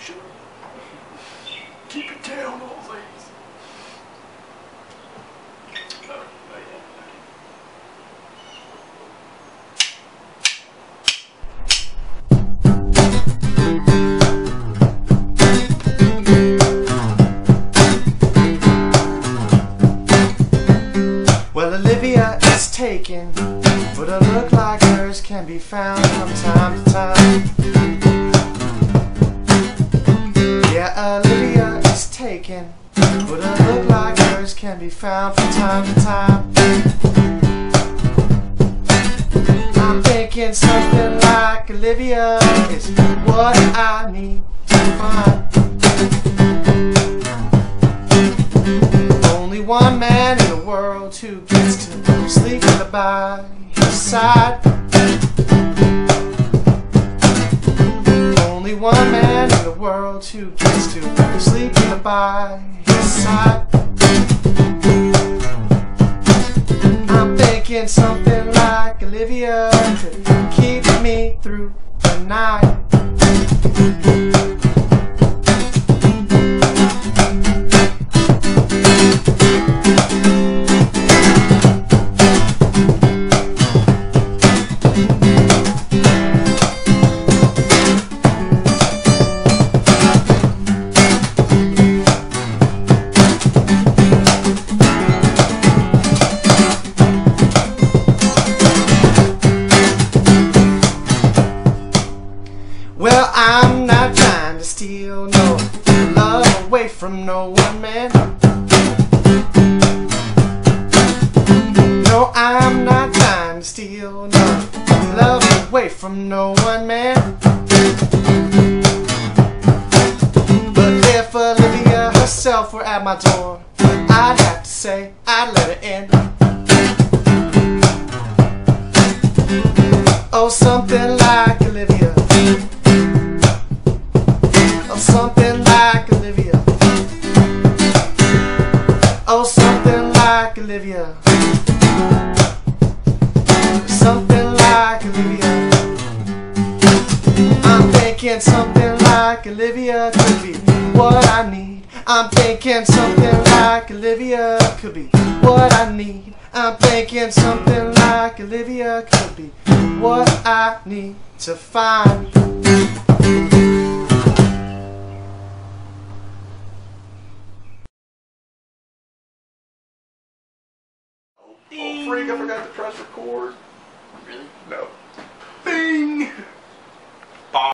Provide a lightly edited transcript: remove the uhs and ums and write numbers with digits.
Shut up. Keep it down, all things. Well, Olivia is taken, but a look like hers can be found from time to time. Yeah, Olivia is taken, but a look like hers can be found from time to time. I'm thinking something like Olivia is what I need to find. Only one man in the world who gets to sleep by his side. Only one man in the world who gets to sleep by his side. I'm thinking something like Olivia to keep me through the night. Well, I'm not trying to steal no love away from no one man. No, I'm not trying to steal no love away from no one man. But if Olivia herself were at my door, I'd have to say I'd let her in. Oh, something like Olivia. Oh, something like Olivia. Oh, something like Olivia. Something like Olivia. I'm thinking something like Olivia could be what I need. I'm thinking something like Olivia could be what I need. I'm thinking something like Olivia could be what I need to find. Oh, freak, I forgot to press record. Really?